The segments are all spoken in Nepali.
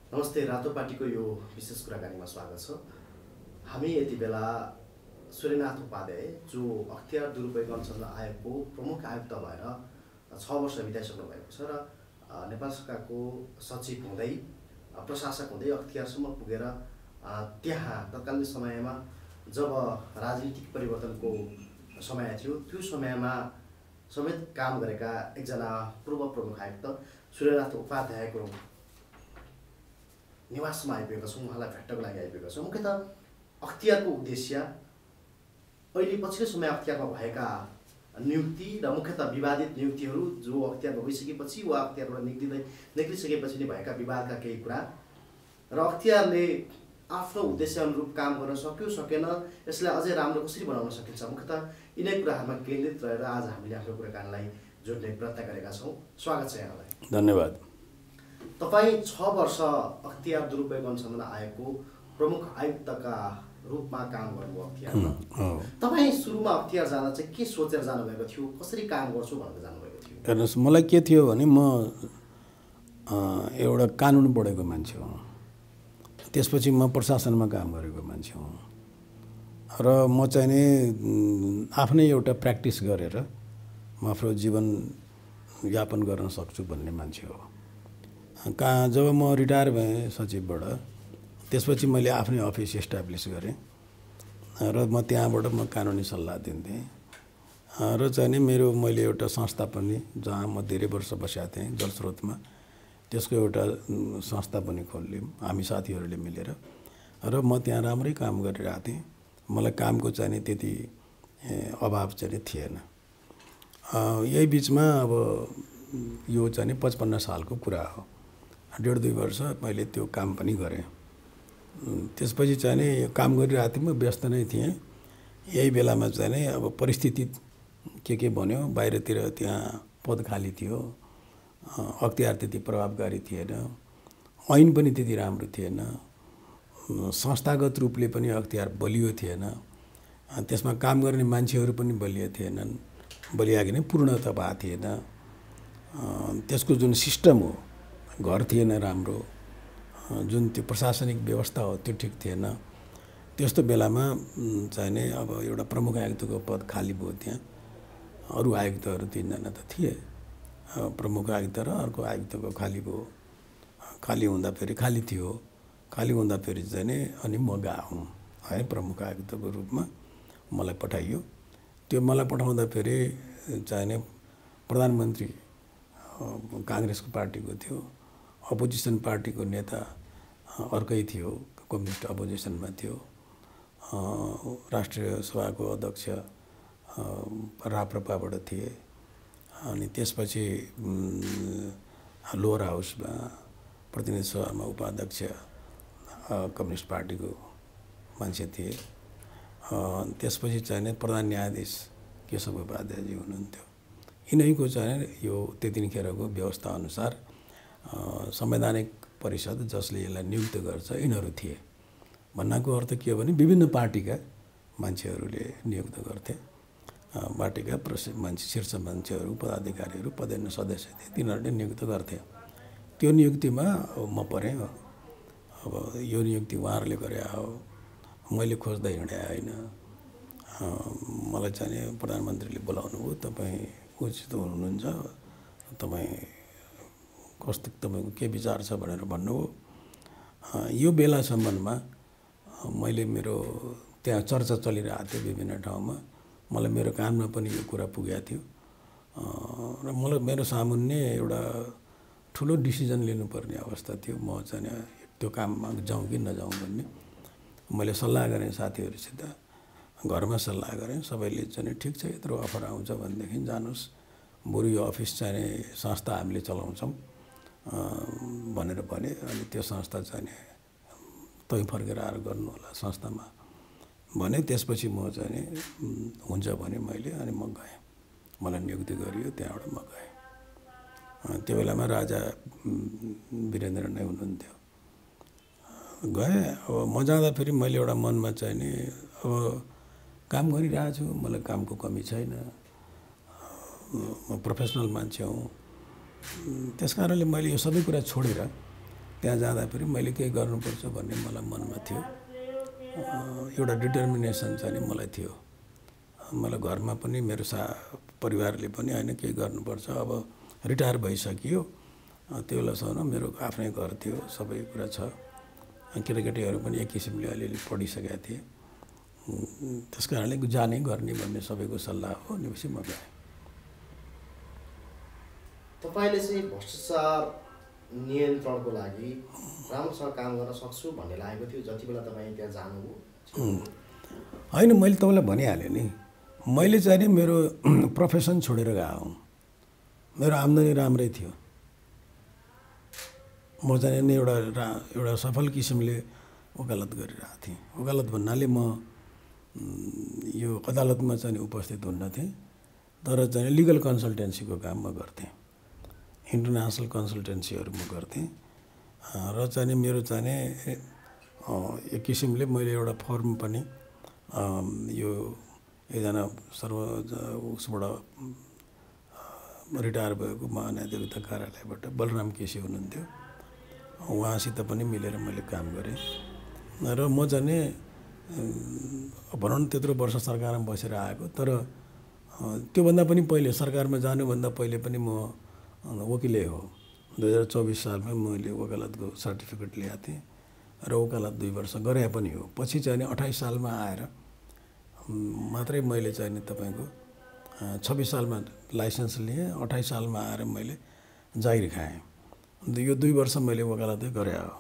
नमस्ते। रातोपाटीको यो विशेष कुराकानीमा स्वागत छ। हामी यति बेला सूर्यनाथ उपाध्याय जो अख्तियार दुरुपयोग अनुसन्धान आयोगको प्रमुख आयुक्त भएर 6 वर्ष बिताइसक्नु भएको छ र नेपाल सरकारको सचिव हुँदै प्रशासक हुँदै अख्तियारसम्म पुगेर त्यहाँ तत्कालीन समयमा जब राजनीतिक परिवर्तनको समय थियो त्यो समयमा समेत काम गरेका एकजना पूर्व प्रमुख आयुक्त सूर्यनाथ उपाध्यायको निवासमा आइपुगेका छौँ। उहाँलाई भेट्नको लागि आइपुगेका छौँ। मुख्यतः अख्तियारको उद्देश्य अहिले पछिल्लो समय अख्तियारमा भएका नियुक्ति र मुख्यतः विवादित नियुक्तिहरू जो अख्तियारमा गइसकेपछि वा अख्तियारबाट निक्लिसकेपछि नै भएका विवादका केही कुरा र अख्तियारले आफ्नो उद्देश्य अनुरूप काम गर्न सक्यो सकेन, यसलाई अझै राम्रो कसरी बनाउन सकिन्छ, मुख्यतः यिनै कुराहरूमा केन्द्रित रहेर आज हामीले आफ्नो कुराकानीलाई जोड्ने प्रयत्न गरेका छौँ। स्वागत छ यहाँलाई। धन्यवाद। तपाईँ 6 वर्ष अख्तियार दुरुपयोग अनुसन्धान आयोगको प्रमुख आयुक्तका रूपमा काम गर्नुभयो अख्तियारमा। तपाईँ सुरुमा अख्तियार जाँदा चाहिँ के सोचेर जानुभएको थियो, कसरी काम गर्छु भनेर जानुभएको थियो? हेर्नुहोस्, मलाई के थियो भने म एउटा कानुन पढेको मान्छे हुँ, त्यसपछि म प्रशासनमा काम गरेको मान्छे हुँ र म चाहिँ नि आफ्नै एउटा प्र्याक्टिस गरेर म आफ्नो जीवनयापन गर्न सक्छु भन्ने मान्छे हो। जब म रिटायर भएँ सचिवबाट, त्यसपछि मैले आफ्नै अफिस इस्टाब्लिस गरेँ र म त्यहाँबाट म कानुनी सल्लाह दिन्थेँ र चाहिँ नि मैले एउटा संस्था पनि जहाँ म धेरै वर्ष बसेको थिएँ जलस्रोतमा, त्यसको एउटा संस्था पनि खोल्यौँ हामी साथीहरूले मिलेर र म त्यहाँ राम्रै काम गरिरहेको थिएँ। मलाई कामको चाहिँ नि त्यति अभाव चाहिँ थिएन। यही बिचमा अब यो चाहिँ नि 55 सालको कुरा हो, 1.5-2 वर्ष मैले त्यो काम पनि गरेँ। त्यसपछि चाहिँ नि काम गरिरहेको थिएँ, म व्यस्त नै थिएँ। यही बेलामा चाहिँ नि अब परिस्थिति के भन्यो, बाहिरतिर त्यहाँ पद खाली थियो, अख्तियार त्यति प्रभावकारी थिएन, ऐन पनि त्यति राम्रो थिएन, संस्थागत रूपले पनि अख्तियार बलियो थिएन, त्यसमा काम गर्ने मान्छेहरू पनि बलियो थिएनन्, बलिया नै पूर्णता भएको थिएन। त्यसको जुन सिस्टम हो, घर थिएन राम्रो, जुन त्यो प्रशासनिक व्यवस्था हो त्यो ठिक थिएन। त्यस्तो बेलामा चाहिँ नि अब एउटा प्रमुख आयुक्तको पद खाली भयो। त्यहाँ अरू आयुक्तहरू 3 जना त थिए, प्रमुख आयुक्त र अर्को आयुक्तको खाली भयो। खाली हुँदाखेरि खाली थियो, खाली हुँदाखेरि चाहिँ नि अनि म गएँ है प्रमुख आयुक्तको रूपमा मलाई पठाइयो। त्यो मलाई पठाउँदाखेरि चाहिँ नि प्रधानमन्त्री काङ्ग्रेसको पार्टीको थियो, अपोजिसन पार्टीको नेता अर्कै थियो, कम्युनिस्ट अपोजिसनमा थियो, राष्ट्रिय सभाको अध्यक्ष राप्रपाबाट थिए, अनि त्यसपछि लोवर हाउसमा प्रतिनिधि सभामा उपाध्यक्ष कम्युनिस्ट पार्टीको मान्छे थिए। त्यसपछि चाहिँ नि प्रधान न्यायाधीश केशव उपाध्यायजी हुनुहुन्थ्यो। यिनैको चाहिँ यो त्यतिखेरको व्यवस्था अनुसार संवैधानिक परिषद जसले यसलाई नियुक्त गर्छ यिनीहरू थिए। भन्नको अर्थ के हो भने विभिन्न पार्टीका मान्छेहरूले नियुक्त गर्थे। पार्टीका मान्छे शीर्ष मान्छेहरू, पदाधिकारीहरू, पदेन सदस्य थिए, तिनीहरूले नियुक्त गर्थे। त्यो नियुक्तिमा म परेँ। अब यो नियुक्ति उहाँहरूले गरे हो, मैले खोज्दै हिँडेँ होइन। मलाई चाहिँ प्रधानमन्त्रीले बोलाउनु भयो, तपाईँ उचित हुनुहुन्छ, तपाईँ कस्तो, तपाईँको के विचार छ भनेर भन्नुभयो। यो बेलासम्ममा मैले मेरो त्यहाँ चर्चा चलिरहेको थियो विभिन्न ठाउँमा, मलाई मेरो कानमा पनि यो कुरा पुगेको थियो र मलाई मेरो सामुन्ने एउटा ठुलो डिसिजन लिनुपर्ने अवस्था थियो। म चाहिँ त्यो काममा जाउँ कि नजाउँ भन्ने मैले सल्लाह गरेँ साथीहरूसित, घरमा सल्लाह गरेँ। सबैले चाहिँ ठिक छ, यत्रो अफर आउँछ भनेदेखि जानुहोस्, बरु यो अफिस चाहिँ संस्था हामीले चलाउँछौँ भनेर भने। अनि त्यो संस्था चाहिँ तै फर्केर आएर गर्नु होला संस्थामा भने। त्यसपछि म चाहिँ हुन्छ भने मैले अनि म गएँ, मलाई नियुक्ति गरियो, त्यहाँबाट म गएँ। त्यो बेलामा राजा वीरेन्द्र नै हुनुहुन्थ्यो। गएँ। अब म जाँदाखेरि मैले एउटा मनमा चाहिँ नि अब काम गरिरहेको छु, मलाई कामको कमी छैन, म प्रोफेसनल मान्छे हुँ। त्यस कारणले मैले यो सबै कुरा छोडेर त्यहाँ जाँदाखेरि मैले केही गर्नुपर्छ भन्ने मलाई मनमा थियो। एउटा डिटर्मिनेसन चाहिँ नि मलाई थियो। मलाई घरमा पनि मेरो परिवारले पनि होइन केही गर्नुपर्छ, अब रिटायर भइसकियो, त्यो बेलासम्म मेरो आफ्नै घर थियो, सबै कुरा छ, केटाकेटीहरू पनि एक किसिमले अलिअलि पढिसकेका थिए, त्यस कारणले जाने गर्ने भन्ने सबैको सल्लाह हो। भनेपछि म गएँ। तपाईँले चाहिँ भ्रष्टाचार नियन्त्रणको लागि राम्रोसँग काम गर्न सक्छु भन्ने लागेको थियो जति बेला तपाईँ त्यहाँ जानुभयो? होइन, मैले तपाईँलाई भनिहालेँ नि, मैले चाहिँ नि मेरो प्रोफेसन छोडेर गएको हुँ। मेरो आम्दानी राम्रै थियो। म चाहिँ नि एउटा सफल किसिमले वकालत गरिरहेको थिएँ। वकालत भन्नाले म यो अदालतमा चाहिँ उपस्थित हुन्न थिएँ, तर चाहिँ लिगल कन्सल्टेन्सीको काम म गर्थेँ। इन्टरनेसनल कन्सल्टेन्सीहरू म गर्थेँ र चाहिँ मेरो चाहिँ एक किसिमले मैले एउटा फर्म पनि यो एकजना उसबाट रिटायर भएको महान्यायाधिवक्ता कार्यालयबाट बलराम केसी हुनुहुन्थ्यो, उहाँसित पनि मिलेर मैले काम गरेँ र म चाहिँ भनौँ न त्यत्रो वर्ष सरकारमा बसेर आएको। तर त्योभन्दा पनि पहिले सरकारमा जानुभन्दा पहिले पनि म वकिलै हो। 2024 सालमा मैले वकालतको सर्टिफिकेट ल्याएको थिएँ र वकालत 2 वर्ष गरे पनि हो। पछि चाहिँ 28 सालमा आएर मात्रै मैले चाहिँ नि तपाईँको 26 सालमा लाइसेन्स लिएँ, 28 सालमा आएर मैले जागिर खाएँ। यो 2 वर्ष मैले वकालतै गरे हो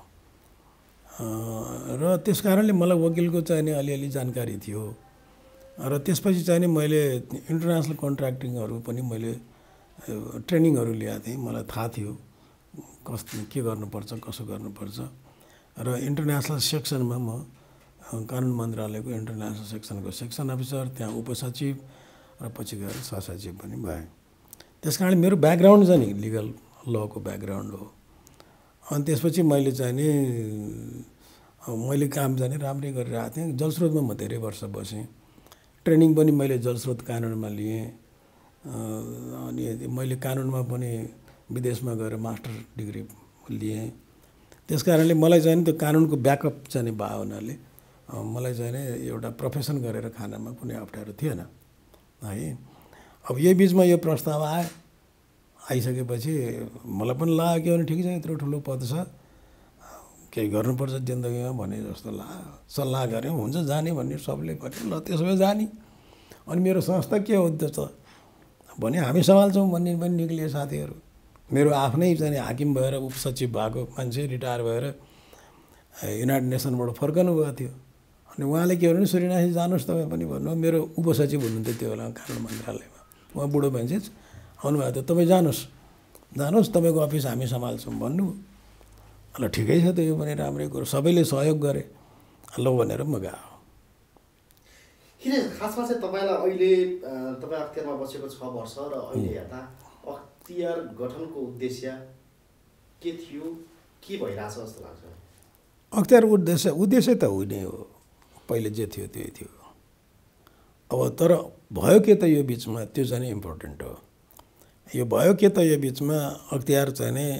र त्यस कारणले मलाई वकिलको चाहिँ नि अलिअलि जानकारी थियो र त्यसपछि चाहिँ नि मैले इन्टरनेसनल कन्ट्र्याक्टिङहरू पनि मैले ट्रेनिङहरू ल्याएको थिएँ। मलाई थाहा थियो के गर्नुपर्छ, कसो गर्नुपर्छ र इन्टरनेसनल सेक्सनमा म कानुन मन्त्रालयको इन्टरनेसनल सेक्सनको सेक्सन अफिसर, त्यहाँ उपसचिव र पछि गएर सहसचिव पनि भएँ। त्यस कारण मेरो ब्याकग्राउन्ड चाहिँ नि लिगल लको ब्याकग्राउन्ड हो। अनि त्यसपछि मैले चाहिँ नि मैले काम चाहिँ राम्रै गरिरहेको थिएँ। जलस्रोतमा म धेरै वर्ष बसेँ। ट्रेनिङ पनि मैले जलस्रोत कानुनमा लिएँ। अनि मैले कानुनमा पनि विदेशमा गएर मास्टर डिग्री लिएँ। त्यस कारणले मलाई चाहिँ त्यो कानुनको ब्याकअप चाहिँ भयो हुनाले मलाई चाहिँ एउटा प्रोफेसन गरेर खानमा कुनै अप्ठ्यारो थिएन है। अब यही बिचमा यो प्रस्ताव आइसकेपछि मलाई पनि लाग्यो भने ठिक छ, यत्रो ठुलो पद छ, केही गर्नुपर्छ जिन्दगीमा भने जस्तो लाग्यो। सल्लाह गऱ्यौँ, हुन्छ जाने भन्ने सबले भन्यो, ल त्यसो भए जाने। अनि मेरो संस्था के हो त भने हामी सम्हाल्छौँ भन्ने पनि निक्लिए साथीहरू। मेरो आफ्नै चाहिँ हाकिम भएर उपसचिव भएको मान्छे रिटायर भएर युनाइटेड नेसनबाट फर्कनु भएको थियो। अनि उहाँले के भन्नु, सूर्यनाथजी जानुहोस् तपाईँ पनि भन्नु। मेरो उपसचिव हुनुहुन्थ्यो त्यो बेला कानुन मन्त्रालयमा, उहाँ बुढो मान्छे आउनुभएको थियो। तपाईँ जानुहोस् तपाईँको अफिस हामी सम्हाल्छौँ भन्नु। ल ठिकै छ त, यो पनि राम्रै कुरो, सबैले सहयोग गरे, ल भनेर म गएँ। किन खासमा चाहिँ तपाईँलाई अहिले तपाईँ अख्तियारमा बसेको 6 वर्ष र अहिले हेर्दा अख्तियार गठनको उद्देश्य के थियो, के भइरहेछ जस्तो लाग्छ? अख्तियार उद्देश्य त हुने हो, पहिले जे थियो त्यही थियो। अब तर भयो के त यो बिचमा, त्यो चाहिँ इम्पोर्टेन्ट हो। यो भयो के त यो बिचमा अख्तियार चाहिँ नि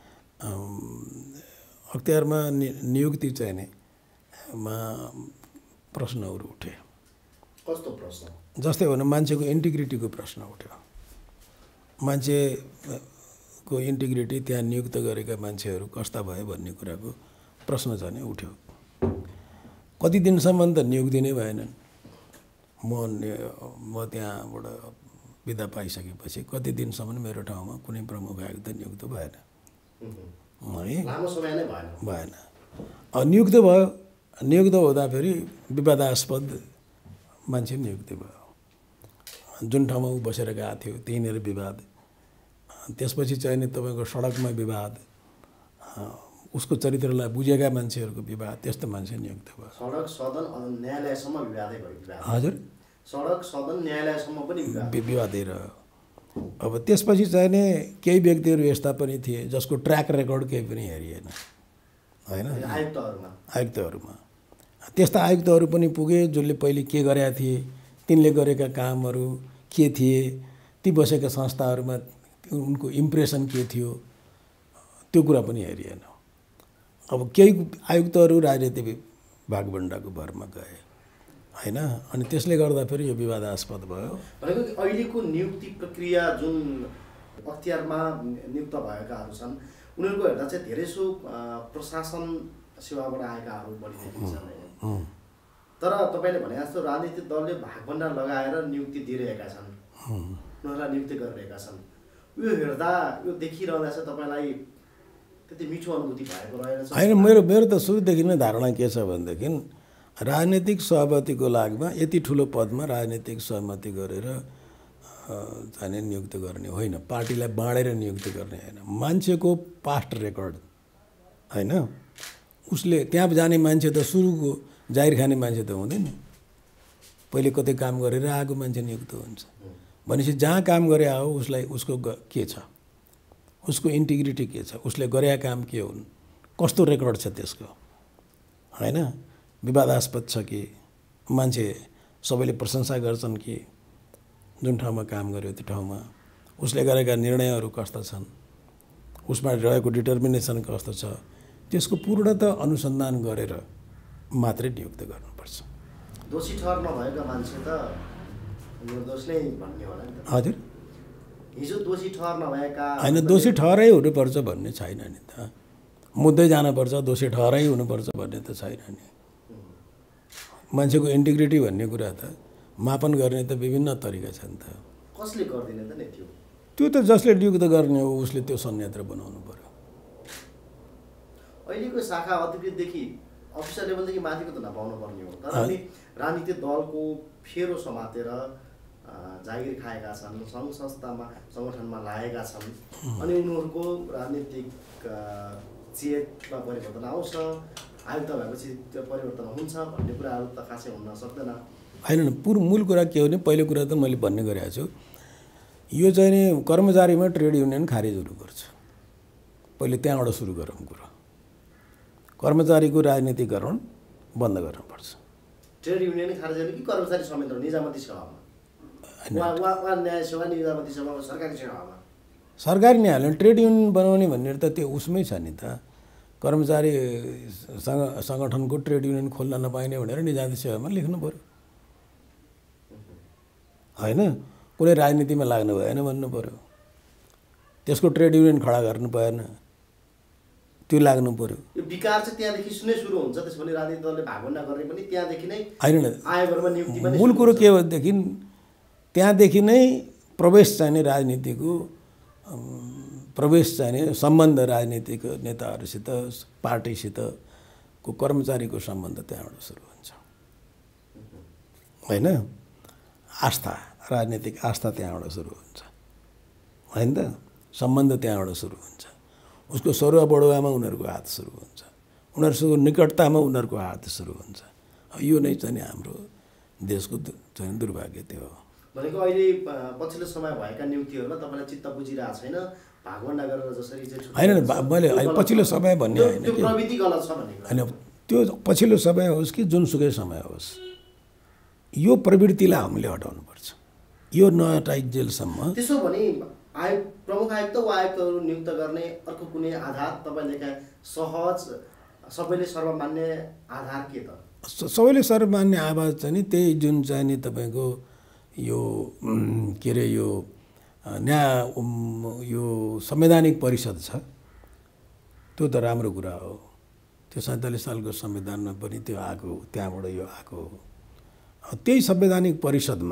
अख्तियारमा नियुक्ति चाहिँ नि मा प्रश्नहरू उठे। कस्तो प्रश्न? जस्तै भनौँ मान्छेको इन्टिग्रिटीको प्रश्न उठ्यो। मान्छेको इन्टिग्रिटी त्यहाँ नियुक्त गरेका मान्छेहरू कस्ता भए भन्ने कुराको प्रश्न चाहिँ नि उठ्यो। कति दिनसम्म त नियुक्ति नै भएनन्। म त्यहाँबाट बिदा पाइसकेपछि कति दिनसम्म मेरो ठाउँमा कुनै प्रमुख आयुक्त नियुक्त भएन है, लामो समय नै भएन। नियुक्त भयो। नियुक्त हुँदाखेरि विवादास्पद मान्छे नियुक्ति भयो। जुन ठाउँमा ऊ बसेर गएको थियो त्यहीँनिर विवाद। त्यसपछि चाहिँ नि तपाईँको सडकमा विवाद, उसको चरित्रलाई बुझेका मान्छेहरूको विवाद, त्यस्तो मान्छे नियुक्त भयो। सडक सदन न्यायालयसम्म विवादै भयो। हजुर, सडक सदन न्यायालयसम्म पनि विवादै रह्यो। अब त्यसपछि चाहिँ नि केही व्यक्तिहरू यस्ता पनि थिए जसको ट्र्याक रेकर्ड केही पनि हेरिएन होइन, आयुक्तहरूमा। त्यस्ता आयुक्तहरू पनि पुगे जसले पहिले के गरेका थिए, तिनले गरेका कामहरू के थिए, ती बसेका संस्थाहरूमा उनको इम्प्रेसन के थियो, त्यो कुरा पनि हेरिएन। अब केही आयुक्तहरू राजनीति भागभण्डाको भरमा गए होइन, अनि त्यसले गर्दा फेरि यो विवादास्पद भयो। भनेको अहिलेको नियुक्ति प्रक्रिया जुन अख्तियारमा नियुक्त भएकाहरू छन् उनीहरूको हेर्दा चाहिँ धेरैसो प्रशासन सेवाबाट आएकाहरू बढी देखिन्छन्। तर तपाईँले भने जस्तो राजनीतिक दलले भागभण्डा लगाएर नियुक्ति दिइरहेका छन्, उनीहरूलाई नियुक्ति गरिरहेका छन्। यो हेर्दा यो देखिरहँदा चाहिँ तपाईँलाई त्यति मिठो अनुभूति भएको रहेछ? होइन, मेरो त सुरुदेखि नै धारणा के छ भनेदेखि राजनीतिक सहमतिको लागमा यति ठुलो पदमा राजनीतिक सहमति गरेर चाहिँ नियुक्ति गर्ने होइन, पार्टीलाई बाँडेर नियुक्ति गर्ने होइन। मान्छेको पास्ट रेकर्ड होइन, उसले त्यहाँ जाने मान्छे त सुरुको जाहिर खाने मान्छे त हुँदैन, पहिले कतै काम गरेर आएको मान्छे नियुक्त हुन्छ भनेपछि जहाँ काम गरे हो उसलाई उसको के छ, उसको इन्टिग्रिटी के छ, उसले गरेका काम के हुन्, कस्तो रेकर्ड छ त्यसको होइन, विवादास्पद छ कि मान्छे सबैले प्रशंसा गर्छन् कि जुन ठाउँमा काम गर्यो त्यो ठाउँमा उसले गरेका निर्णयहरू कस्ता छन्, उसमा रहेको डिटर्मिनेसन कस्तो छ, त्यसको पूर्णतः अनुसन्धान गरेर मात्रै नियुक्त गर्नुपर्छ। दोषी ठहर नभएका मान्छे त निर्दोष नै भन्ने होला नि त। हजुर, हिजो दोषी ठहर नभएका होइन, दोषी ठहरै हुनुपर्छ भन्ने छैन नि त, मुद्दै जानुपर्छ दोषी ठहरै हुनुपर्छ भन्ने त छैन नि। मान्छेको इन्टिग्रिटी भन्ने कुरा त मापन गर्ने त विभिन्न तरिका छन् त। कसले गर्दिने त नि त्यो त जसले नियुक्त गर्ने हो उसले त्यो संयन्त्र बनाउनु पर्यो। अहिलेको शाखा अधिकृतदेखि अफिसर लेभलदेखि माथिको त नपाउनु पर्ने हो, तर पनि राजनीतिक दलको फेरो समातेर जागिर खाएका छन्, सङ्घ संस्थामा सङ्गठनमा लागेका छन्, अनि उनीहरूको राजनीतिक चेतमा परिवर्तन आउँछ, आयुक्त भएपछि त्यो परिवर्तन हुन्छ भन्ने कुराहरू त खासै हुन सक्दैन। होइन, मूल कुरा के हो भने पहिलो कुरा त मैले भन्ने गरेको छु, यो चाहिँ नि कर्मचारीमा ट्रेड युनियन खारेज हुनुपर्छ, पहिले त्यहाँबाट सुरु गरौँ कुरो। कर्मचारीको राजनीतिकरण बन्द गर्नुपर्छ। ट्रेड युनियन खारेज गर्ने कि कर्मचारी संयन्त्र निजामती सेवामा? न्याय सेवा निजामती सेवा सरकारी सेवामा? सरकारी न्यायालय ट्रेड युनियन बनाउने भन्ने त त्यो उसमै छ नि त, कर्मचारी सङ्गठनको ट्रेड युनियन खोल्न नपाइने भनेर निजामती सेवामा लेख्नु पऱ्यो होइन, कुनै राजनीतिमा लाग्नु भएन भन्नु पऱ्यो, त्यसको ट्रेड युनियन खडा गर्नु भएन, त्यो लाग्नु पऱ्यो। यो विकार चाहिँ त्यहाँदेखि नै सुरु हुन्छ, त्यसो भने राजनीतिक दलले भागभण्डा गर्ने पनि त्यहाँदेखि नै होइन, आयोगहरूमा नियुक्ति पनि मूल कुरो के हो भनेदेखि त्यहाँदेखि नै प्रवेश चाहिने राजनीतिको प्रवेश चाहिने सम्बन्ध राजनीतिक नेताहरूसित पार्टीसितको कर्मचारीको सम्बन्ध त्यहाँबाट सुरु हुन्छ होइन, आस्था राजनीतिक आस्था त्यहाँबाट सुरु हुन्छ होइन त, सम्बन्ध त्यहाँबाट सुरु हुन्छ, उसको सरुवा बढुवामा उनीहरूको हात सुरु हुन्छ, उनीहरूसँग निकटतामा उनीहरूको हात सुरु हुन्छ। यो नै चाहिँ हाम्रो देशको चाहिँ दुर्भाग्य त्यो हो। भनेको अहिले पछिल्लो समय भएका नियुक्तिहरूमा तपाईँलाई चित्त बुझिरहेको छैन, भागभण्डा गरेर जसरी चाहिँ होइन, मैले पछिल्लो समय भन्ने होइन कि प्रविधि गलत छ भन्ने होइन, त्यो पछिल्लो समय होस् कि जुनसुकै समय होस्, यो प्रवृत्तिलाई हामीले हटाउनुपर्छ, यो नहटाइन्जेलसम्म। त्यसो भने प्रमुख आयुक्त वा आयुक्तहरू नियुक्त गर्ने अर्को कुनै आधार तपाईँले लेखा सहज सबैले सर्वमान्य आधार के त? सबैले सर्वमान्य आवाज चाहिँ नि त्यही जुन चाहिँ नि तपाईँको यो के अरे यो यो संवैधानिक परिषद छ, त्यो त राम्रो कुरा हो, त्यो 47 सालको संविधानमा पनि त्यो आएको, त्यहाँबाट यो आएको हो। त्यही संवैधानिक परिषदमा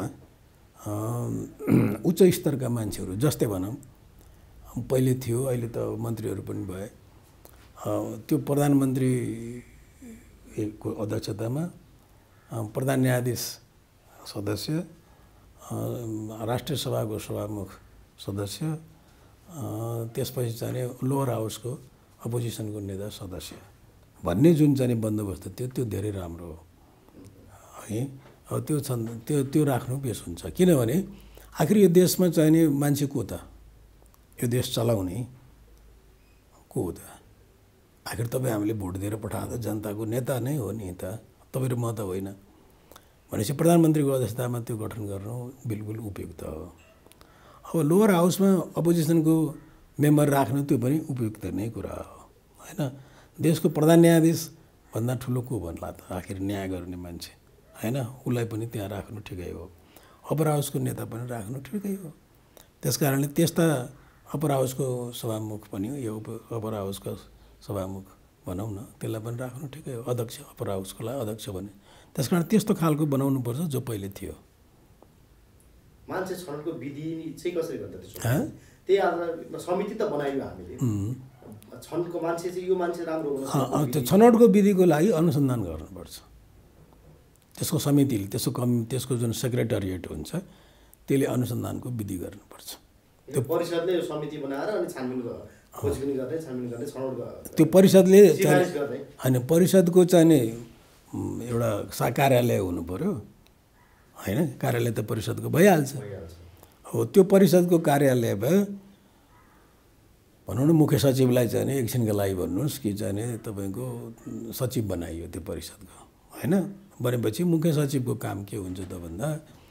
उच्च स्तरका मान्छेहरू जस्तै भनौँ पहिले थियो, अहिले त मन्त्रीहरू पनि भए, त्यो प्रधानमन्त्रीको अध्यक्षतामा प्रधान न्यायाधीश सदस्य, राष्ट्रिय सभाको सभामुख सदस्य, त्यसपछि चाहिँ लोअर हाउसको अपोजिसनको नेता सदस्य भन्ने जुन चाहिँ बन्दोबस्त थियो त्यो धेरै राम्रो हो है। अब त्यो छन् त्यो राख्नु बेस हुन्छ, किनभने आखिर यो देशमा चाहिने मान्छे को त, यो देश चलाउने को हो त? आखिर तपाईँ हामीले भोट दिएर पठाएको जनताको नेता नै हो नि त, तपाईँ र म त होइन भनेपछि प्रधानमन्त्रीको अध्यक्षतामा त्यो गठन गर्नु बिल्कुल उपयुक्त हो। अब लोअर हाउसमा अपोजिसनको मेम्बर राख्नु त्यो पनि उपयुक्त नै कुरा हो होइन। देशको प्रधान न्यायाधीश भन्दा ठुलो को भन्ला त आखिर न्याय गर्ने मान्छे हैन उसलाई पनि त्यहाँ राख्नु ठिकै हो अप्पर हाउसको नेता पनि राख्नु ठिकै हो त्यसकारणले त्यस्ता अप्पर हाउसको सभामुख पनि यो अप्पर हाउसको सभामुख भनौँ न त्यसलाई पनि राख्नु ठिकै हो अध्यक्ष अप्पर हाउसकोलाई अध्यक्ष भने त्यसकारण त्यस्तो खालको बनाउनु पर्छ जो पहिले थियो मान्छे छनौटको विधि चाहिँ कसरी गर्दा त्यसो त्यही आधारमा समिति त बनायौँ हामीले छनौटको मान्छे चाहिँ यो मान्छे राम्रो हुन त्यो छनौटको विधिको लागि अनुसन्धान गर्नुपर्छ त्यसको समितिले त्यसको जुन सेक्रेटरिएट हुन्छ त्यसले अनुसन्धानको विधि गर्नुपर्छ त्यो परिषदले समिति बनाएर अनि छानबिन गर्ने छनौट त्यो परिषदले होइन परिषदको चाहिँ एउटा कार्यालय हुनु पर्यो हैन कार्यालय त परिषदको भइहाल्छ हो त्यो परिषदको कार्यालय भए भनौँ न मुख्य सचिवलाई चाहिँ एकछिनको लागि भन्नुहोस् कि चाहिँ तपाईँको सचिव बनाइयो त्यो परिषदको हैन भनेपछि मुख्य सचिवको काम के हुन्छ त भन्दा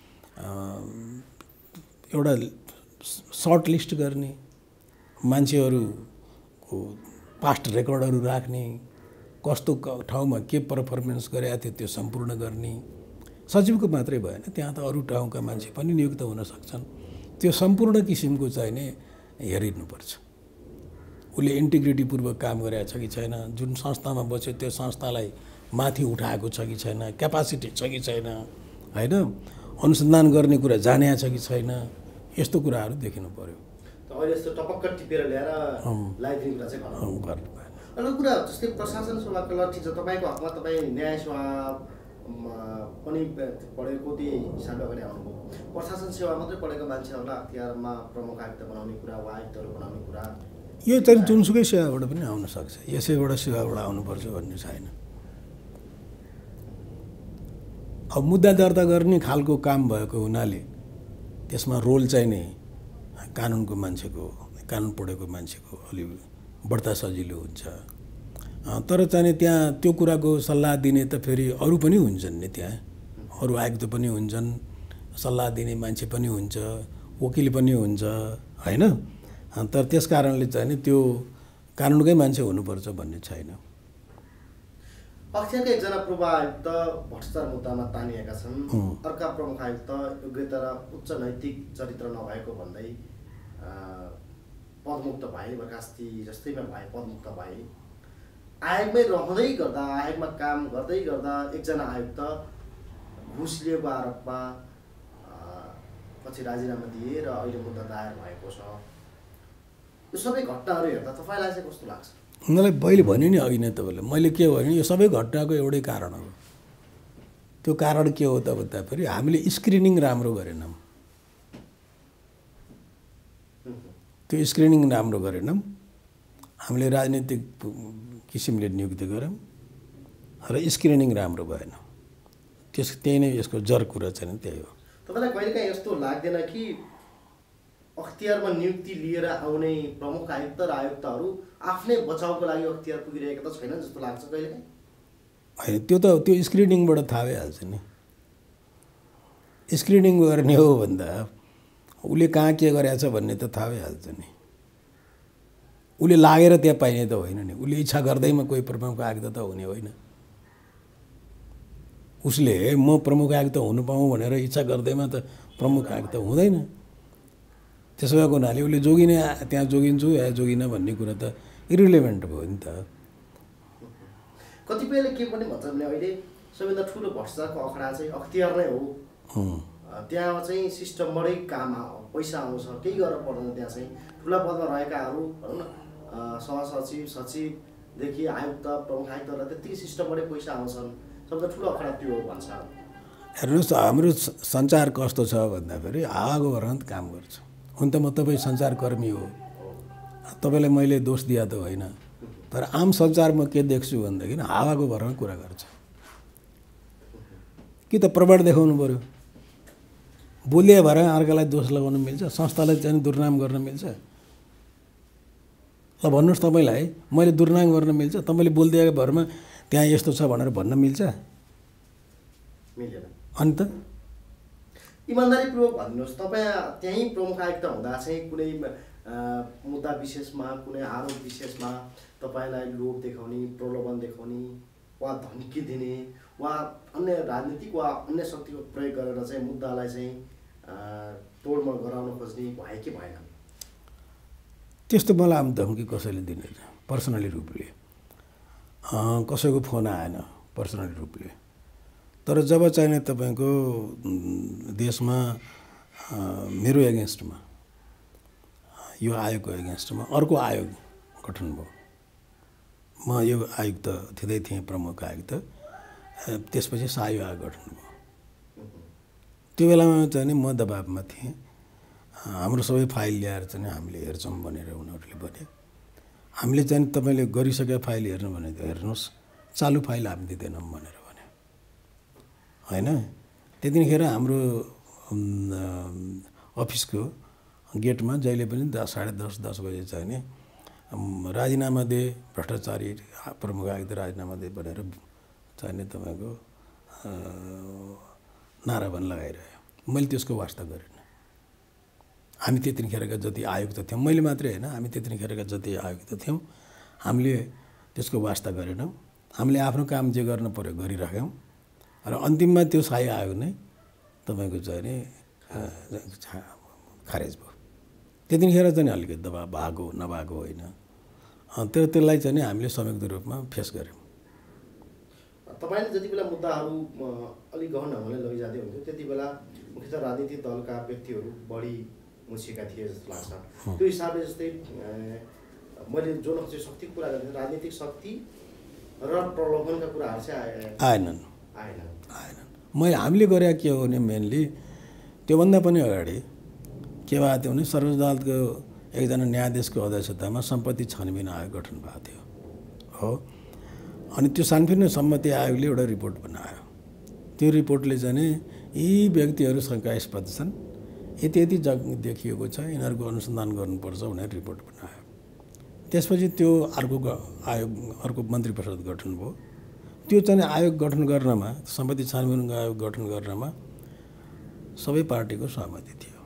एउटा सर्ट लिस्ट गर्ने मान्छेहरूको पास्ट रेकर्डहरू राख्ने कस्तो ठाउँमा के पर्फर्मेन्स गरेका थियो त्यो सम्पूर्ण गर्ने सचिवको मात्रै भएन त्यहाँ त अरू ठाउँका मान्छे पनि नियुक्त हुन सक्छन् त्यो सम्पूर्ण किसिमको चाहिने हेरिनुपर्छ उसले इन्टिग्रिटीपूर्वक काम गरेको छ कि छैन जुन संस्थामा बस्यो त्यो संस्थालाई माथि उठाएको छ कि छैन क्यापासिटी छ कि छैन हैन अनुसन्धान गर्ने कुरा जाने छ कि छैन यस्तो कुराहरू देखिनु पर्यो अहिले यस्तो टपक्क टिपेर ल्याएर लगाइदिने कुरा चाहिँ गर्नु गर्नु भएन अर्को कुरा जस्तै प्रशासन सेवाको ल ठिक छ तपाईँको हकमा तपाईँ न्याय सेवा पनि पढेको त्यही हिसाबले अगाडि आउनुभयो प्रशासन सेवा मात्रै पढेको मान्छेहरूलाई अख्तियारमा प्रमुख आयुक्त बनाउने कुरा वा आयुक्तहरू बनाउने कुरा यो चाहिँ जुनसुकै सेवाबाट पनि आउन सक्छ यसैबाट सेवाबाट आउनुपर्छ भन्ने छैन अब मुद्दा दर्ता गर्ने खालको काम भएको हुनाले त्यसमा रोल चाहिँ नै कानुनको मान्छेको कानुन पढेको मान्छेको अलि बढ्ता सजिलो हुन्छ तर चाहिँ त्यहाँ त्यो कुराको सल्लाह दिने त फेरि अरू पनि हुन्छन् नि त्यहाँ अरू आयुक्त पनि हुन्छन् सल्लाह दिने मान्छे पनि हुन्छ वकिल पनि हुन्छ हैन तर त्यस कारणले चाहिँ नि त्यो कानुनकै मान्छे हुनुपर्छ भन्ने छैन अख्तियारका एकजना पूर्व आयुक्त भ्रष्टाचार मुद्दामा तानिएका छन् अर्का प्रमुख आयुक्त योग्यता र उच्च नैतिक चरित्र नभएको भन्दै पदमुक्त भए बर्खास्ती जस्तैमा भए पदमुक्त भए आयोगमै रहँदै गर्दा आयोगमा काम गर्दै गर्दा एकजना आयुक्त घुस लिएको आरोपमा पछि राजीनामा दिए र अहिले मुद्दा दायर भएको छ यो सबै घटनाहरू हेर्दा तपाईँलाई चाहिँ कस्तो लाग्छ मलाई मैले भने नि अघि नै तपाईँले मैले के भने यो सबै घटनाको एउटै कारण हो त्यो कारण के हो त भन्दाखेरि हामीले स्क्रिनिङ राम्रो गरेनौँ त्यो स्क्रिनिङ राम्रो गरेनौँ हामीले राजनीतिक किसिमले नियुक्ति गऱ्यौँ र स्क्रिनिङ राम्रो भएन त्यही नै यसको जर कुरा चाहिँ त्यही हो तपाईँलाई कहिलेकाहीँ यस्तो लाग्दैन कि अख्तियारमा नियुक्ति लिएर आउने प्रमुख आयुक्त र आयुक्तहरू आफ्नै बचाउको लागि अख्तियार पुगिरहेका त छैनन् जस्तो लाग्छ कहिलेकाहीँ होइन त्यो स्क्रिनिङबाट थाहा भइहाल्छ नि स्क्रिनिङ गर्ने हो भन्दा उसले कहाँ के गरेछ भन्ने त थाहा भइहाल्छ नि उसले लागेर त्यहाँ पाइने त होइन नि उसले इच्छा गर्दैमा कोही प्रमुख आयुक्त त हुने होइन उसले म प्रमुख आयुक्त हुनु पाऊँ भनेर इच्छा गर्दैमा त प्रमुख आयुक्त हुँदैन त्यसो भएको हुनाले उसले जोगिने त्यहाँ जोगिन्छु या जोगिन भन्ने कुरा त इरिलेभेन्ट भयो नि त कतिपयले के पनि भन्छ भने अहिले सबैभन्दा ठुलो भ्रष्टाचारको अखडा चाहिँ अख्तियार नै हो त्यहाँ चाहिँ सिस्टमबाटै काम पैसा आउँछ केही गरेर पर्दैन त्यहाँ चाहिँ ठुला पदमा रहेकाहरू भनौँ न सहसचिव सचिवदेखि आयुक्त प्रमुख आयुक्तहरूलाई त्यत्तिकै सिस्टमबाटै पैसा आउँछन् सबभन्दा ठुलो अखडा त्यो हो भन्छ हेर्नुहोस् हाम्रो सञ्चार कस्तो छ भन्दाखेरि हावाको भरमा काम गर्छ हुन त म तपाईँ सञ्चारकर्मी हो तपाईँलाई मैले दोष दिया त होइन तर आम सञ्चारमा के देख्छु भन्दाखेरि हावाको भरमा कुरा गर्छ कि त प्रमाण देखाउनु पऱ्यो बोलिया भएर अर्कालाई दोष लगाउन मिल्छ संस्थालाई चाहिँ दुर्नाम गर्न मिल्छ ल भन्नुहोस् तपाईँलाई मैले दुर्नाम गर्न मिल्छ तपाईँले बोलिदिएको भरमा त्यहाँ यस्तो छ भनेर भन्न मिल्छ मिलेन अनि त इमान्दारीपूर्वक भन्नुहोस् तपाईँ त्यहीँ प्रमुख आयुक्त हुँदा चाहिँ कुनै मुद्दा विशेषमा कुनै आरोप विशेषमा तपाईँलाई लोभ देखाउने, प्रलोभन देखाउने वा धम्की दिने वा अन्य राजनीतिक वा अन्य शक्तिको प्रयोग गरेर चाहिँ मुद्दालाई चाहिँ तोडमोड गराउन खोज्ने भयो कि भएन? त्यस्तो मलाई अब धम्की कसैले दिँदैन पर्सनली रूपले, कसैको फोन आएन पर्सनली रूपले। तर जब चाहिँ तपाईँको देशमा मेरो एगेन्स्टमा यो आयोगको एगेन्स्टमा अर्को आयोग गठन भयो, म यो आयुक्त थिँदै थिएँ प्रमुख आयुक्त, त्यसपछि सहायक आयोग गठन भयो। त्यो बेलामा चाहिँ म दबाबमा थिएँ, हाम्रो सबै फाइल ल्याएर चाहिँ हामीले हेर्छौँ भनेर उनीहरूले भने। हामीले चाहिँ तपाईँले गरिसकेका फाइल हेर्नु भने त हेर्नुहोस्, चालु फाइल हामी दिँदैनौँ भनेर भने होइन। त्यतिखेर हाम्रो अफिसको गेटमा जहिले पनि 10:30 10 बजे चाहिँ नि राजीनामा दे भ्रष्टाचारी प्रमुख आयुक्त राजीनामा दे भनेर चाहिँ तपाईँको नारा पनि लगाइरह्यो। मैले त्यसको वास्ता गरेन। हामी त्यतिखेरका जति आयुक्त थियौँ, मैले मात्रै होइन, हामी त्यतिखेरका जति आयुक्त थियौँ, हामीले त्यसको वास्ता गरेनौँ। हामीले आफ्नो काम जे गर्न पर्यो गरिराख्यौँ र अन्तिममा त्यो सहायक आयोग नै तपाईँको चाहिँ नि खारेज भयो। त्यतिखेर चाहिँ अलिकति दबाब भएको नभएको होइन, त्यसलाई चाहिँ हामीले संयुक्त रूपमा फेस गऱ्यौँ। तपाईँले जति बेला मुद्दाहरू अलिक गहन ढङ्गले लैजाँदै हुन्थ्यो त्यति बेला मुख्यतः राजनीतिक दलका व्यक्तिहरू बढी मुछिएका थिए जस्तो लाग्छ। त्यो हिसाबले जस्तै मैले जो नक्सी शक्तिको कुरा गर्दै राजनीतिक शक्ति र प्रलोभनका कुराहरू चाहिँ आएनन्। हामीले गरे के हो भने मेनली त्योभन्दा पनि अगाडि के भएको थियो भने सर्वोच्च अदालतको एकजना न्यायाधीशको अध्यक्षतामा सम्पत्ति छानबिन आयोग गठन भएको थियो हो। अनि त्यो छानबिन सम्पत्ति आयोगले एउटा रिपोर्ट बनायो। त्यो रिपोर्टले चाहिँ यी व्यक्तिहरू शङ्कास्पद छन्, यति यति देखिएको छ, यिनीहरूको अनुसन्धान गर्नुपर्छ भनेर रिपोर्ट बनायो। त्यसपछि त्यो अर्को मन्त्री परिषद गठन भयो। त्यो चाहिँ आयोग गठन गर्नमा, सम्पत्ति छानबिन आयोग गठन गर्नमा सबै पार्टीको सहमति थियो,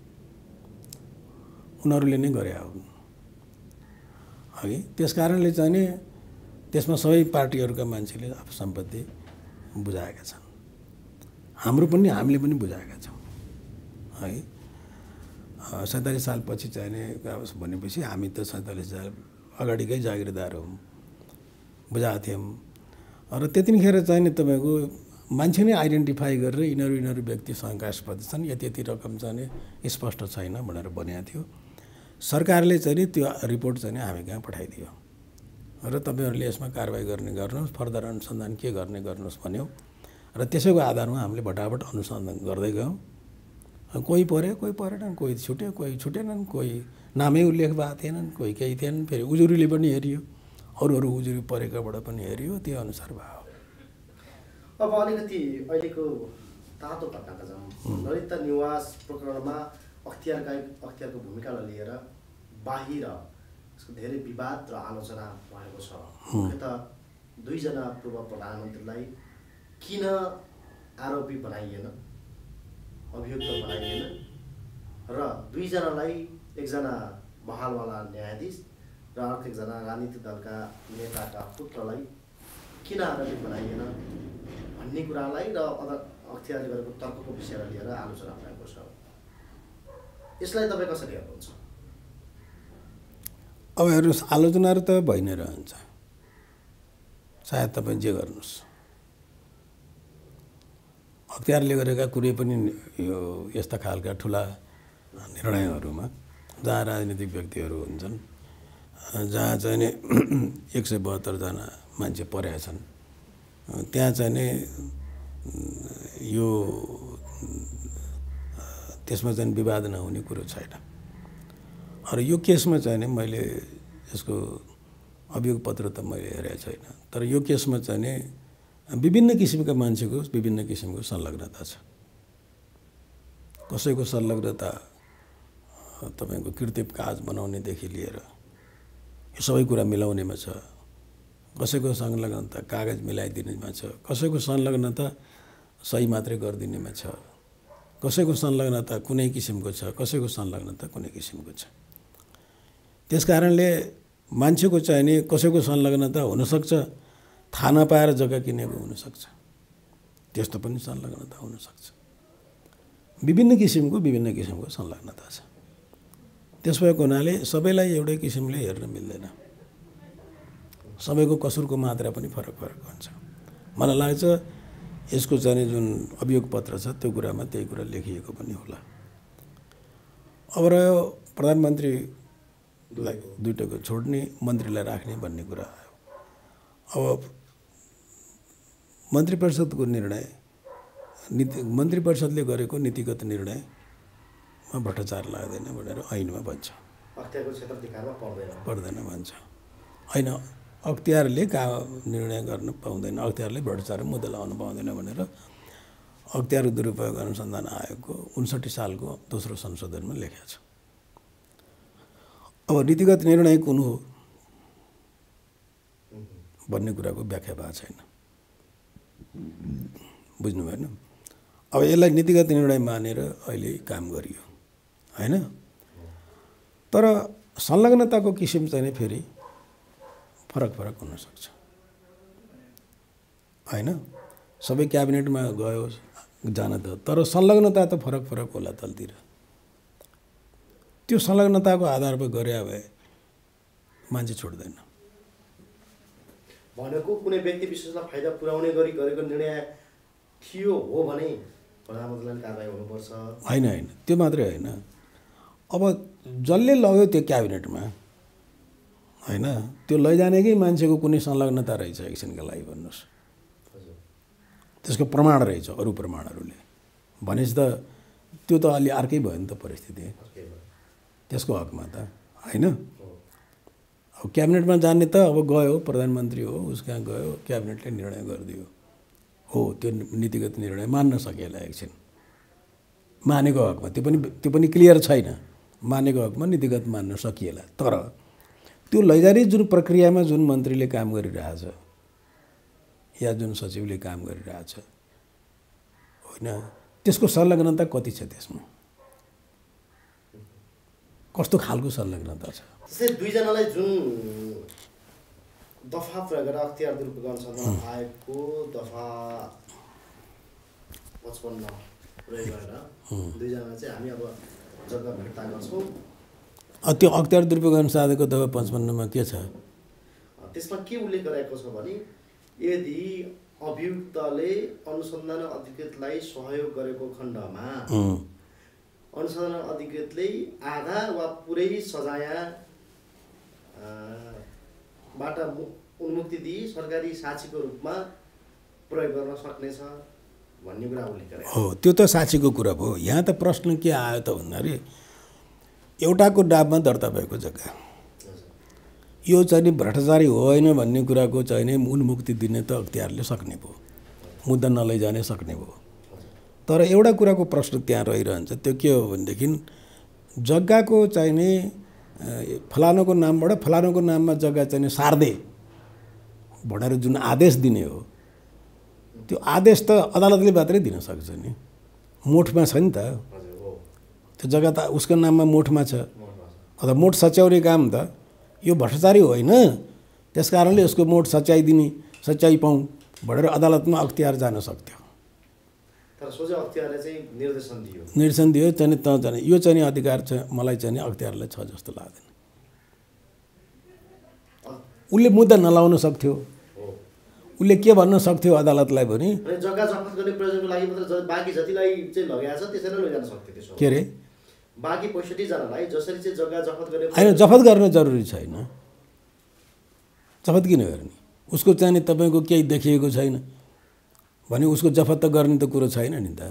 उनीहरूले नै गरे हुन् अघि। त्यस कारणले चाहिँ नि त्यसमा सबै पार्टीहरूका मान्छेले आफ्नो सम्पत्ति बुझाएका छन्। हामीले पनि बुझाएका छौँ है। 47 सालपछि चाहिँ नि भनेपछि हामी त 47 साल अगाडिकै जागिरदार हौँ, बुझाएको थियौँ। र त्यतिखेर चाहिँ नि तपाईँको मान्छे नै आइडेन्टिफाई गरेर यिनीहरू व्यक्ति शङ्कास्पद छन्, यति रकम चाहिँ नि स्पष्ट छैन भनेर भनेको थियो। सरकारले चाहिँ नि त्यो रिपोर्ट चाहिँ नि हामी कहाँ पठाइदियो र तपाईँहरूले यसमा कारवाही गर्नुहोस्, फर्दर अनुसन्धान के गर्नुहोस् भन्यो। र त्यसैको आधारमा हामीले भटाभट अनुसन्धान गर्दै गयौँ। कोही पऱ्यो, कोही परेनन्, कोही छुट्यो, कोही छुटेनन्, कोही नामै उल्लेख भएको थिएनन्, कोही केही थिएनन्। फेरि उजुरीले पनि हेरियो, अरू उजुरी परेकाबाट पनि हेरियो, त्यो अनुसार भयो। अब अलिकति अहिलेको तातो घटनाका जाउँ। ललिता निवास प्रकरणमा अख्तियारको भूमिकालाई लिएर बाहिर यसको धेरै विवाद र आलोचना भएको छ। मुख्यतः दुईजना पूर्व प्रधानमन्त्रीलाई किन आरोपी बनाइएन, अभियुक्त बनाइएन र दुईजनालाई, एकजना बहालवाला न्यायाधीश र अर्को एकजना राजनीतिक दलका नेताका पुत्रलाई किन आरोपी बनाइएन भन्ने कुरालाई र अख्तियारले गरेको तर्कको विषयलाई लिएर आलोचना भएको छ। यसलाई तपाईँ कसरी हेर्नुहुन्छ? अब हेर्नुहोस्, आलोचनाहरू त भइ नै रहन्छ, सायद तपाईँ जे गर्नुहोस्। अख्तियारले गरेका कुनै पनि यो यस्ता खालका ठुला निर्णयहरूमा जहाँ राजनीतिक व्यक्तिहरू हुन्छन्, जहाँ चाहिँ नि 172 जना मान्छे परेका छन्, त्यहाँ चाहिँ नि यो त्यसमा चाहिँ विवाद नहुने कुरो छैन। र यो केसमा चाहिँ नि मैले यसको अभियोग पत्र त मैले हेरेको छैन, तर यो केसमा चाहिँ नि विभिन्न किसिमका मान्छेको विभिन्न किसिमको संलग्नता छ। कसैको संलग्नता तपाईँको कृत्रिम कागज बनाउनेदेखि लिएर यो सबै कुरा मिलाउनेमा छ, कसैको संलग्नता कागज मिलाइदिनेमा छ, कसैको संलग्नता सही मात्रै गरिदिनेमा छ, कसैको संलग्नता कुनै किसिमको छ, कसैको संलग्नता कुनै किसिमको छ। त्यस कारणले मान्छेको चाहिने कसैको संलग्नता हुनसक्छ, थाहा नपाएर जग्गा किनेको हुनसक्छ, त्यस्तो पनि संलग्नता हुनसक्छ। विभिन्न किसिमको संलग्नता छ। त्यस भएको हुनाले सबैलाई एउटै किसिमले हेर्न मिल्दैन, सबैको कसुरको मात्रा पनि फरक फरक हुन्छ। मलाई लाग्छ यसको चाहिँ जुन अभियोग पत्र छ त्यो कुरामा त्यही कुरा लेखिएको पनि होला। अब रह्यो प्रधानमन्त्रीलाई दुईटोको छोड्ने, मन्त्रीलाई राख्ने भन्ने कुरा आयो। अब मन्त्री परिषदको निर्णय, मन्त्री परिषदले गरेको नीतिगत निर्णयमा भ्रष्टाचार लाग्दैन भनेर ऐनमा भन्छ, अख्तियारको क्षेत्राधिकारमा पर्दैन भन्छ। होइन, अख्तियारले निर्णय गर्न पाउँदैन, अख्तियारले भ्रष्टाचार मुद्दा लगाउन पाउँदैन भनेर अख्तियार दुरुपयोग अनुसन्धान आयोगको 59 सालको दोस्रो संशोधनमा लेखेको छ। अब नीतिगत निर्णय कुन हो भन्ने कुराको व्याख्या भएको छैन, बुझ्नु भएन। अब यसलाई नीतिगत निर्णय मानेर अहिले काम गरियो होइन। तर संलग्नताको किसिम चाहिँ फेरि फरक फरक हुनसक्छ होइन। सबै क्याबिनेटमा गयो जान त, तर संलग्नता त फरक फरक होला तलतिर। त्यो संलग्नताको आधारमा गरे भए मान्छे छोड्दैन। भनेको कुनै व्यक्ति विशेषलाई फाइदा पुर्याउने गरी गरेको निर्णय थियो हो भने प्रधानमन्त्रीलाई कारबाही हुनुपर्छ। होइन, त्यो मात्रै होइन। अब जसले लग्यो त्यो क्याबिनेटमा होइन, त्यो लैजानेकै मान्छेको कुनै संलग्नता रहेछ एकछिनका लागि भन्नुहोस्, त्यसको प्रमाण रहेछ अरू प्रमाणहरूले भनेपछि त त्यो त अलि अर्कै भयो नि त परिस्थिति त्यसको हकमा त होइन। अब क्याबिनेटमा जाने त अब गयो, प्रधानमन्त्री हो, उस कहाँ गयो, क्याबिनेटले निर्णय गरिदियो हो, त्यो नीतिगत निर्णय मान्न सकेला एकछिन मानेको हकमा, त्यो पनि क्लियर छैन, मानेको हकमा नीतिगत मान्न सकिएला। तर त्यो लैजाने जुन प्रक्रियामा जुन मन्त्रीले काम गरिरहेछ या जुन सचिवले काम गरिरहेछ होइन, त्यसको संलग्नता कति छ, त्यसमा कस्तो खालको संलग्नता छ। त्यसै दुईजनालाई जुन दफा प्रयोग गरेर अख्तियार दुरुपयोग अनुसन्धान आयोगको दफा 55 प्रयोग गरेर दुईजना चाहिँ हामी अब जग्गा फिर्ता गर्छौँ। त्यो अख्तियार दुरुपयोग अनुसन्धानको दफा 55 मा के छ? त्यसमा के उल्लेख गरेको छ भने यदि अभियुक्तले अनुसन्धान अधिकृतलाई सहयोग गरेको खण्डमा अनुसन्धान अधिकृतले आधा वा पुरै सजाय बाट उन्मुक्ति दिई सरकारी साक्षीको रूपमा प्रयोग गर्न सक्नेछ भन्ने कुरा उल्लेख गरेको हो। त्यो त साक्षीको कुरा भयो। यहाँ त प्रश्न के आयो त भन्दाखेरि एउटाको डाबमा दर्ता भएको जग्गा यो चाहिँ भ्रष्टाचारी होइन भन्ने कुराको चाहिँ उन्मुक्ति दिने त अख्तियारले सक्ने भयो, मुद्दा नलैजाने सक्ने भयो। तर एउटा कुराको प्रश्न त्यहाँ रहिरहन्छ, त्यो के हो भनेदेखि जग्गाको चाहिने फलानुको नामबाट फलानुको नाममा जग्गा चाहिने सार्दे भनेर जुन आदेश दिने हो, त्यो आदेश त अदालतले मात्रै दिन सक्छ नि, मोठमा छ नि त त्यो जग्गा त उसको नाममा मोठमा छ, अथवा मोठ सच्याउने काम त यो भ्रष्टाचारी होइन, त्यस कारणले यसको मोठ सच्याइ पाऊँ भनेर अदालतमा अख्तियार जान सक्थ्यो। तर सोझै अख्तियारले चाहिँ निर्देशन दियो चाहिँ त जाने यो चाहिँ अधिकार छ, मलाई चाहिँ अख्तियारलाई छ जस्तो लाग्दैन। उसले मुद्दा नलाउन सक्थ्यो, उसले के भन्न सक्थ्यो अदालतलाई भने जग्गा जफत गर्ने प्रयोजनको लागि मात्र बाँकी जतिलाई चाहिँ लगाएको छ त्यसरी लैजान सक्थ्यो। त्यसो के अरे बाँकी 65 जनालाई जसरी चाहिँ जग्गा जफत गर्ने होइन, जफत गर्न जरुरी छैन। जफत किन गर्ने? उसको चाहिँ तपाईँको केही देखिएको छैन भने उसको जफत त गर्ने त कुरो छैन नि त।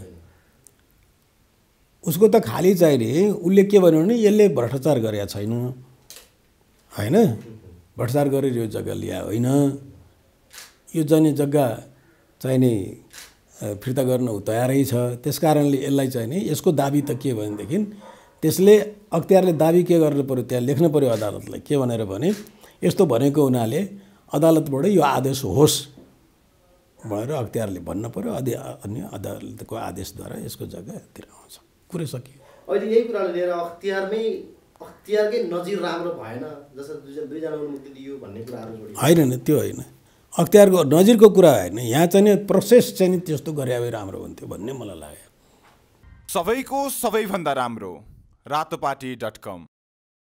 उसको त खाली चाहिने उसले के भन्यो भने यसले भ्रष्टाचार गरेका छैन होइन, भ्रष्टाचार गरेर यो जग्गा ल्या होइन, यो जाने जग्गा चाहिने फिर्ता गर्न ऊ तयारै छ, त्यस कारणले यसलाई चाहिने यसको दाबी त के भनेदेखि त्यसले अख्तियारले दाबी के गर्नु पर्यो, त्यहाँ लेख्नु पर्यो अदालतलाई के भनेर भने यस्तो भनेको हुनाले अदालतबाट यो आदेश होस् भनेर अख्तियारले भन्नु पर्यो, अनि अदालतको आदेशद्वारा यसको जग्गा तिर आउँछ, कुरै सकियो। अहिले यही कुराले लिएर अख्तियारमै अख्तियारकै नजिर राम्रो भएन जसरी दुईजना उन्मुक्ति दियो भन्ने कुराहरू जोडियो। होइन त्यो होइन, अख्तियारको नजिरको कुरा होइन, यहाँ चाहिँ नि प्रोसेस चाहिँ नि त्यस्तो गरे भए राम्रो हुन्थ्यो भन्ने मलाई लाग्यो। सबैको सबैभन्दा राम्रो रातोपाटी.com